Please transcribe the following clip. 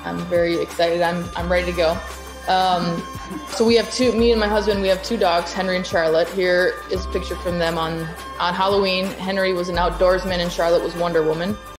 I'm very excited. I'm ready to go. So we have me and my husband, we have 2 dogs, Henry and Charlotte. Here is a picture from them on Halloween. Henry was an outdoorsman and Charlotte was Wonder Woman.